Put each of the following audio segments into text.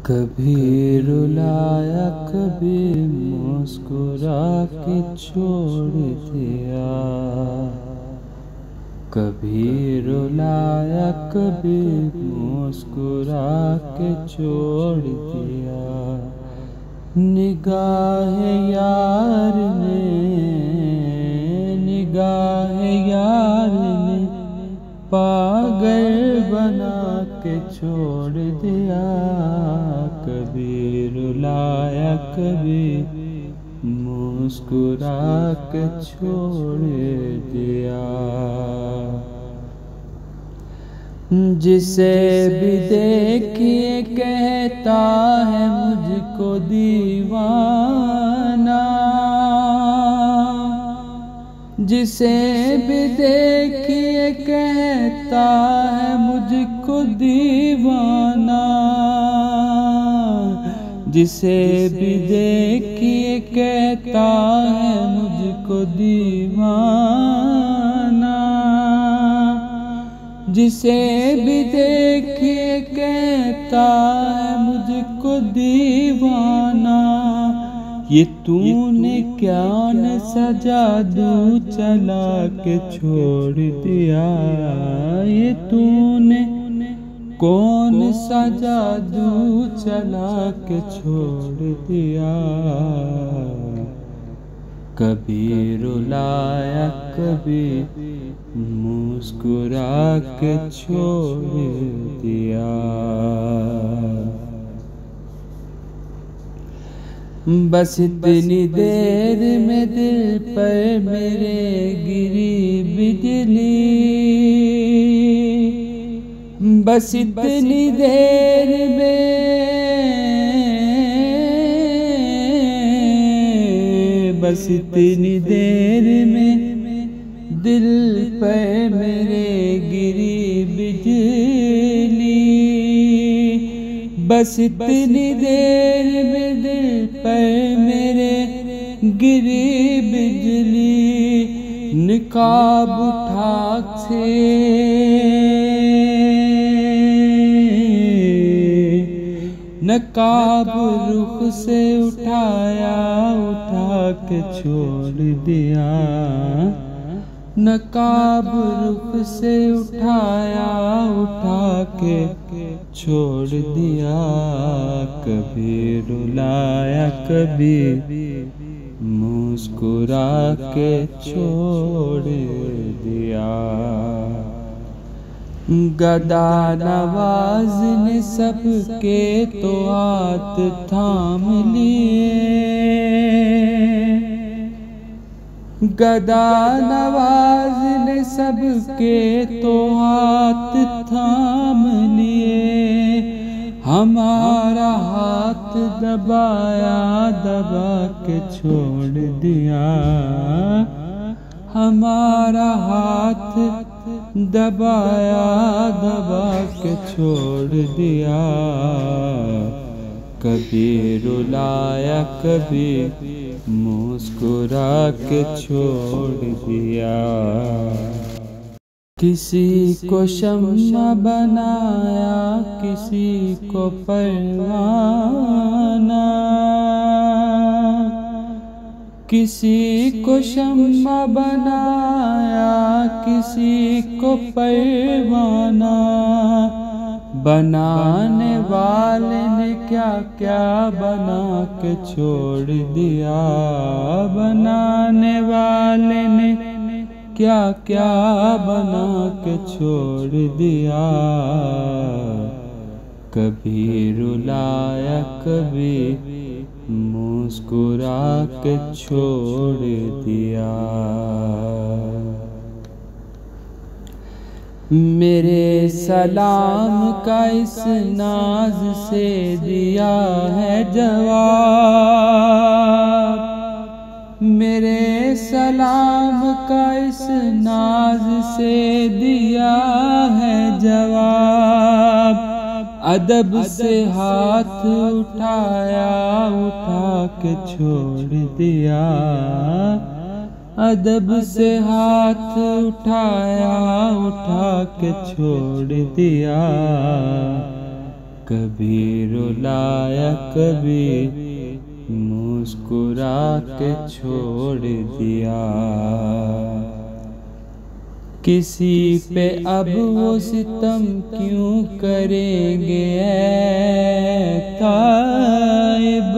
कभी रुलाया कभी मुस्कुरा के छोड़ दिया, कभी रुलाया कभी मुस्कुरा के छोड़ दिया। निगाह यार ने पागल बना के छोड़ दिया। कभी रुलाया कभी मुस्कुरा के छोड़ दिया। जिसे भी देखिए कहता है मुझको दीवाना, जिसे भी देखिए कहता है मुझको दीवाना, जिसे भी देखिए कहता है मुझको दीवाना, जिसे भी देखिए कहता है मुझको दीवाना। ये तूने क्या न जादू चला के छोड़ दिया, ये तूने कौन सा जादू चला के छोड़ दिया। कभी रुलाया कभी मुस्कुरा के छोड़ दिया। बस इतनी देर में दिल पर मेरे गिरी बिजली, बस इतनी देर में, बस इतनी देर में दिल पर मेरे गिरी बिजली, बस इतनी देर में दिल पर मेरे गिरी बिजली। निकाब उठा से नकाब रुख से उठाया, उठा के छोड़ दिया। नकाब रुख से उठाया, उठा के छोड़ दिया। कभी रुलाया कभी मुस्कुरा के छोड़ दिया। गदा नवाज ने सबके तो हाथ थाम लिए, गदा नवाज ने सबके तो हाथ थाम लिए। हमारा हाथ दबाया, दबा के छोड़ दिया। हमारा हाथ दबाया, दबा के छोड़ दिया। कभी रुलाया कभी मुस्कुरा के छोड़ दिया। किसी को शम्मा बनाया, किसी को परवाना, किसी को शम्मा बनाया, किसी को परवाना। बनाने वाले ने क्या क्या बना के छोड़ दिया, बनाने वाले ने क्या क्या बना के छोड़ दिया। कभी रुलाया कभी मुस्कुरा के छोड़ दिया। मेरे सलाम का इस नाज से दिया है जवाब, मेरे सलाम का इस नाज से दिया है जवाब। अदब से हाथ उठाया, उठा के छोड़ दिया। अदब से हाथ उठाया, उठा के छोड़ दिया। कभी रुलाया कभी मुस्कुरा के छोड़ दिया। किसी पे अब वो सितम क्यों करेंगे ऐ ताइब,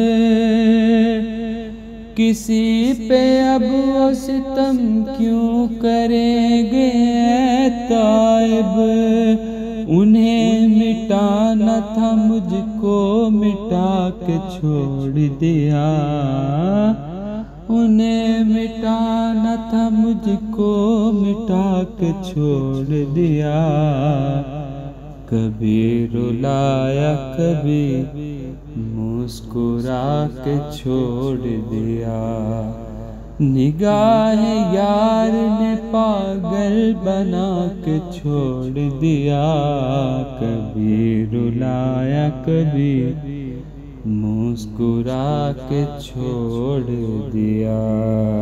किसी पे अब वो सितम क्यों करेंगे ऐ ताइब। उन्हें मिटाना था मुझको मिटा के छोड़ दिया, उन्हें मिटाना था मुझको मिटा के छोड़ दिया। कभी रुलाया कभी मुस्कुरा के छोड़ दिया। निगाह यार ने पागल बना के छोड़ दिया। कभी रुलाया कभी मुस्कुरा के छोड़ दिया।